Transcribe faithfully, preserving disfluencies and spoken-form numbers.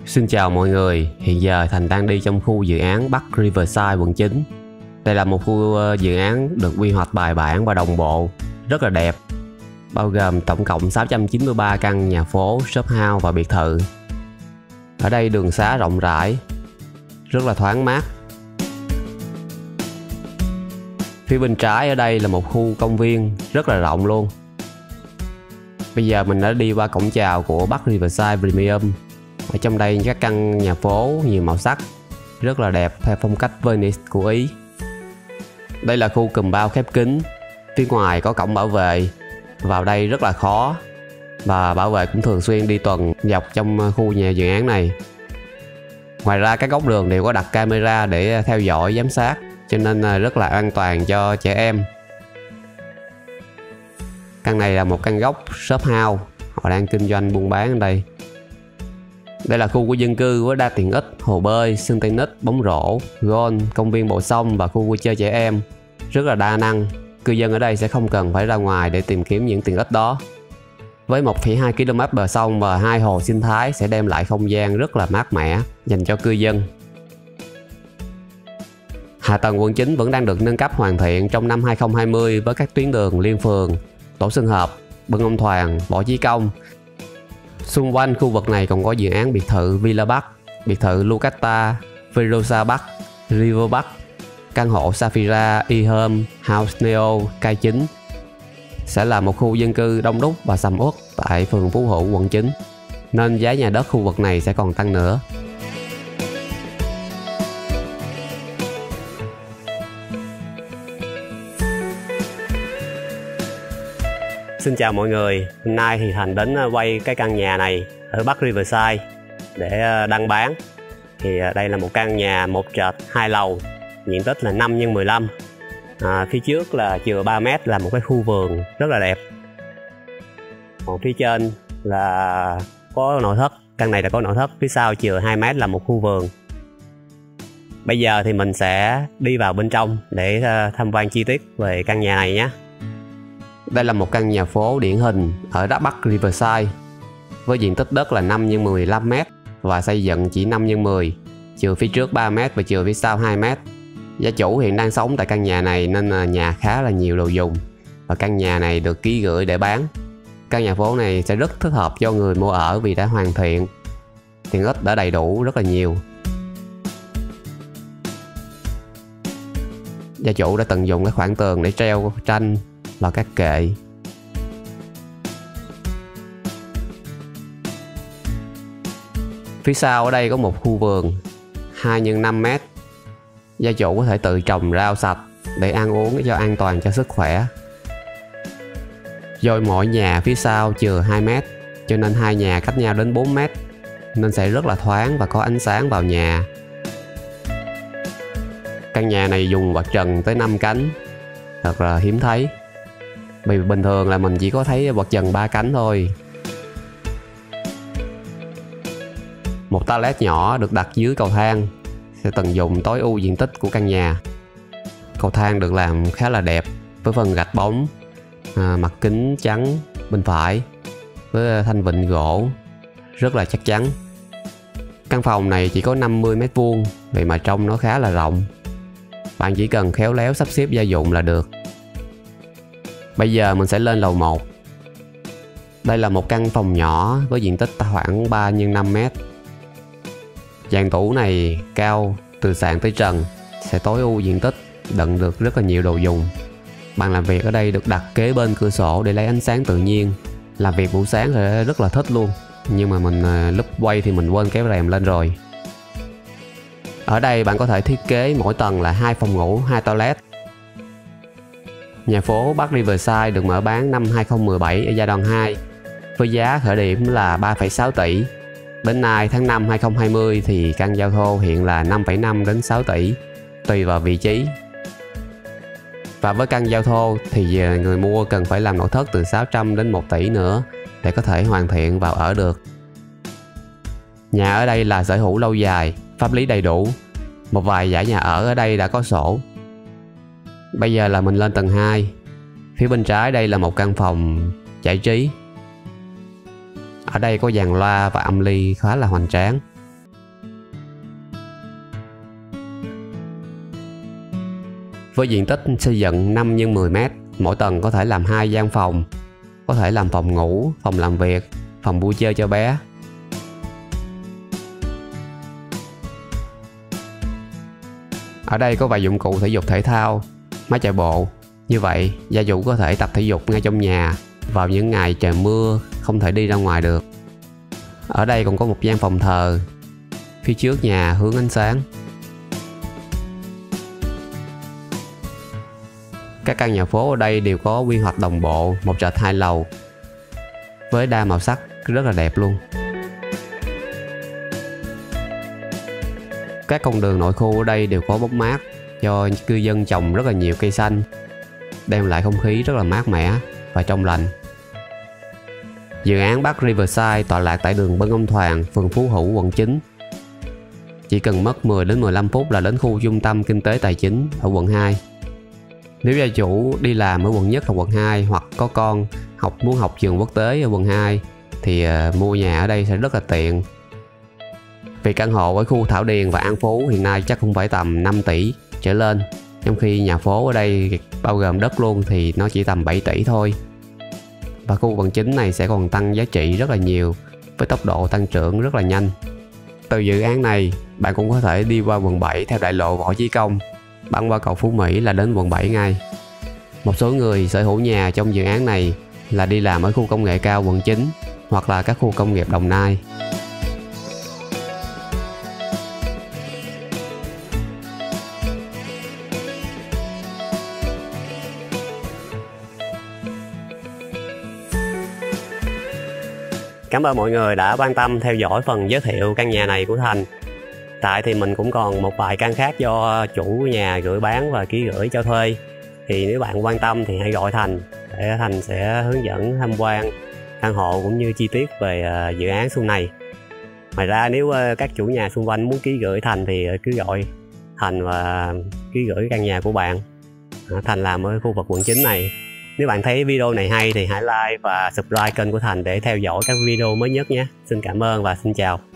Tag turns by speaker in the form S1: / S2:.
S1: Xin chào mọi người, hiện giờ Thành đang đi trong khu dự án Bắc Riverside quận chín. Đây là một khu dự án được quy hoạch bài bản và đồng bộ, rất là đẹp, bao gồm tổng cộng sáu trăm chín mươi ba căn nhà phố, shop house và biệt thự. Ở đây đường xá rộng rãi, rất là thoáng mát. Phía bên trái ở đây là một khu công viên rất là rộng luôn. Bây giờ mình đã đi qua cổng chào của Bắc Riverside Premium. Ở trong đây các căn nhà phố nhiều màu sắc, rất là đẹp theo phong cách Venice của Ý. Đây là khu compound khép kín, phía ngoài có cổng bảo vệ, vào đây rất là khó và bảo vệ cũng thường xuyên đi tuần dọc trong khu nhà dự án này. Ngoài ra các góc đường đều có đặt camera để theo dõi giám sát, cho nên rất là an toàn cho trẻ em. Căn này là một căn góc shop house, họ đang kinh doanh buôn bán ở đây. Đây là khu của dân cư với đa tiện ích, hồ bơi, sân tennis, bóng rổ, golf, công viên bờ sông và khu vui chơi trẻ em. Rất là đa năng, cư dân ở đây sẽ không cần phải ra ngoài để tìm kiếm những tiện ích đó. Với một phẩy hai ki lô mét bờ sông và hai hồ sinh thái sẽ đem lại không gian rất là mát mẻ dành cho cư dân. Hạ tầng quận chín vẫn đang được nâng cấp hoàn thiện trong năm hai không hai không với các tuyến đường liên phường, Tổ Xuân Hợp, Bưng Ông Thoàn, Võ Chí Công. Xung quanh khu vực này còn có dự án biệt thự Villa Bắc, biệt thự Lucata, Verosa Bắc, River Bắc, căn hộ Safira, eHome, House Neo, Cai chín. Sẽ là một khu dân cư đông đúc và sầm uất tại phường Phú Hữu, quận chín, nên giá nhà đất khu vực này sẽ còn tăng nữa. Xin chào mọi người, hôm nay thì Thành đến quay cái căn nhà này ở Bắc Riverside để đăng bán. Thì đây là một căn nhà một trệt hai lầu, diện tích là năm nhân mười lăm. À, phía trước là chừa ba mét là một cái khu vườn rất là đẹp. Còn phía trên là có nội thất, căn này là có nội thất, phía sau chừa hai mét là một khu vườn. Bây giờ thì mình sẽ đi vào bên trong để tham quan chi tiết về căn nhà này nhé. Đây là một căn nhà phố điển hình ở Bắc Riverside với diện tích đất là năm nhân mười lăm mét và xây dựng chỉ năm nhân mười, chừa phía trước ba mét và chừa phía sau hai mét. Gia chủ hiện đang sống tại căn nhà này nên nhà khá là nhiều đồ dùng và căn nhà này được ký gửi để bán. Căn nhà phố này sẽ rất thích hợp cho người mua ở vì đã hoàn thiện, tiện ích đã đầy đủ rất là nhiều. Gia chủ đã tận dụng các khoảng tường để treo tranh và các kệ. Phía sau ở đây có một khu vườn hai nhân năm mét. Gia chủ có thể tự trồng rau sạch để ăn uống cho an toàn cho sức khỏe. Do mỗi nhà phía sau chừa hai mét cho nên hai nhà cách nhau đến bốn mét, nên sẽ rất là thoáng và có ánh sáng vào nhà. Căn nhà này dùng quạt trần tới năm cánh, thật là hiếm thấy. Vì bình thường là mình chỉ có thấy quạt trần ba cánh thôi. Một toilet nhỏ được đặt dưới cầu thang sẽ tận dụng tối ưu diện tích của căn nhà. Cầu thang được làm khá là đẹp với phần gạch bóng, à, mặt kính trắng bên phải với thanh vịn gỗ rất là chắc chắn. Căn phòng này chỉ có năm mươi mét vuông, vậy mà trông nó khá là rộng. Bạn chỉ cần khéo léo sắp xếp gia dụng là được. Bây giờ mình sẽ lên lầu một. Đây là một căn phòng nhỏ với diện tích khoảng ba nhân năm mét. Dàn tủ này cao từ sàn tới trần, sẽ tối ưu diện tích, đựng được rất là nhiều đồ dùng. Bàn làm việc ở đây được đặt kế bên cửa sổ để lấy ánh sáng tự nhiên. Làm việc buổi sáng thì rất là thích luôn, nhưng mà mình lúc quay thì mình quên kéo rèm lên rồi. Ở đây bạn có thể thiết kế mỗi tầng là hai phòng ngủ, hai toilet. Nhà phố Bắc Riverside được mở bán năm hai không một bảy ở giai đoạn hai với giá khởi điểm là ba phẩy sáu tỷ. Đến nay tháng năm hai không hai không thì căn giao thô hiện là năm phẩy năm đến sáu tỷ tùy vào vị trí. Và với căn giao thô thì người mua cần phải làm nội thất từ sáu trăm đến một tỷ nữa để có thể hoàn thiện vào ở được. Nhà ở đây là sở hữu lâu dài, pháp lý đầy đủ. Một vài dãy nhà ở ở đây đã có sổ. Bây giờ là mình lên tầng hai. Phía bên trái đây là một căn phòng giải trí. Ở đây có dàn loa và âm ly khá là hoành tráng. Với diện tích xây dựng năm nhân mười mét, mỗi tầng có thể làm hai gian phòng, có thể làm phòng ngủ, phòng làm việc, phòng vui chơi cho bé. Ở đây có vài dụng cụ thể dục thể thao, máy chạy bộ. Như vậy, gia chủ có thể tập thể dục ngay trong nhà vào những ngày trời mưa không thể đi ra ngoài được. Ở đây còn có một gian phòng thờ, phía trước nhà hướng ánh sáng. Các căn nhà phố ở đây đều có quy hoạch đồng bộ, một trệt hai lầu với đa màu sắc rất là đẹp luôn. Các con đường nội khu ở đây đều có bóng mát do cư dân trồng rất là nhiều cây xanh, đem lại không khí rất là mát mẻ và trong lành. Dự án Park Riverside tọa lạc tại đường Bân Ông Thoàn, phường Phú Hữu, quận chín. Chỉ cần mất mười đến mười lăm phút là đến khu trung tâm kinh tế tài chính ở quận hai. Nếu gia chủ đi làm ở quận nhất hoặc quận hai, hoặc có con học muốn học trường quốc tế ở quận hai thì uh, mua nhà ở đây sẽ rất là tiện. Vì căn hộ ở khu Thảo Điền và An Phú hiện nay chắc cũng phải tầm năm tỷ trở lên, trong khi nhà phố ở đây bao gồm đất luôn thì nó chỉ tầm bảy tỷ thôi. Và khu quận chín này sẽ còn tăng giá trị rất là nhiều với tốc độ tăng trưởng rất là nhanh. Từ dự án này, bạn cũng có thể đi qua quận bảy theo đại lộ Võ Chí Công, băng qua cầu Phú Mỹ là đến quận bảy ngay. Một số người sở hữu nhà trong dự án này là đi làm ở khu công nghệ cao quận chín hoặc là các khu công nghiệp Đồng Nai. Cảm ơn mọi người đã quan tâm theo dõi phần giới thiệu căn nhà này của Thành. Tại thì mình cũng còn một vài căn khác do chủ nhà gửi bán và ký gửi cho thuê. Thì nếu bạn quan tâm thì hãy gọi Thành để Thành sẽ hướng dẫn tham quan căn hộ cũng như chi tiết về dự án xuân này. Ngoài ra nếu các chủ nhà xung quanh muốn ký gửi Thành thì cứ gọi Thành và ký gửi căn nhà của bạn. Thành làm ở khu vực quận chín này. Nếu bạn thấy video này hay thì hãy like và subscribe kênh của Thành để theo dõi các video mới nhất nhé. Xin cảm ơn và xin chào.